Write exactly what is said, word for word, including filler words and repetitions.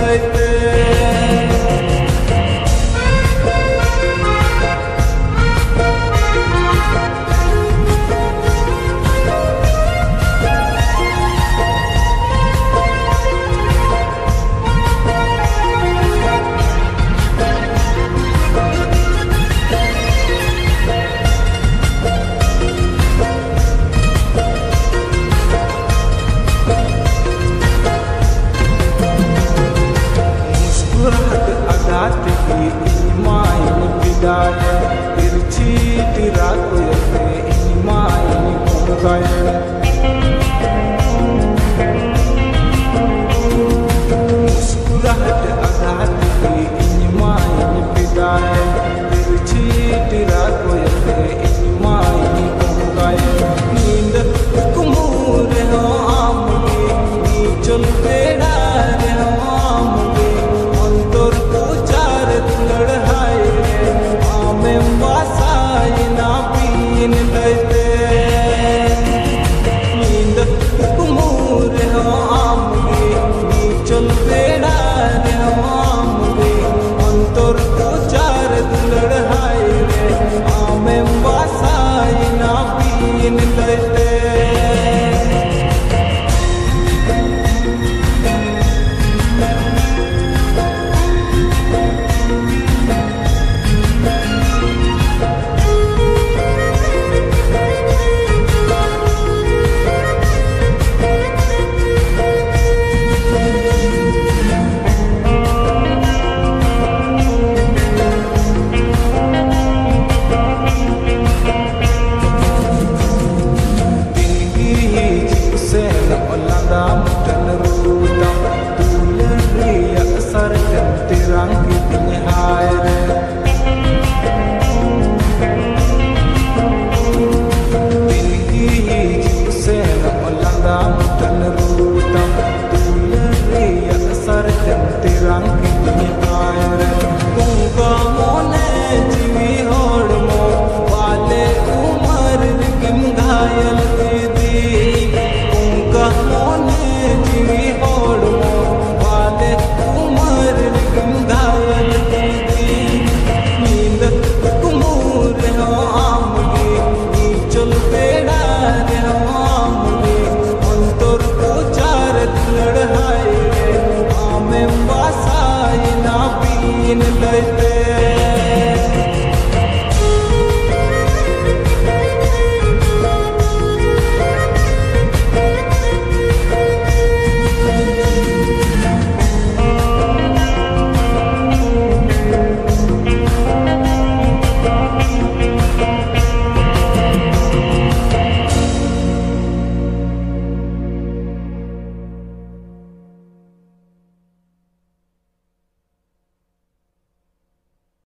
लैते तिरछी रात मायनी मुस्कुराहट आघात की मायनी पिदाए तिरछी रात मायनी नींद कुमूर हो आमगे नीचल पेड़ा रे हो आमगे अंतर को चार लड़ाई ना पीन लैते नींद कुमूर हो आमगे नीचल बेड़ा रे हो आमगे अंतर को चार लड़ाई रे आमे बासाई ना पीन लैते Tirang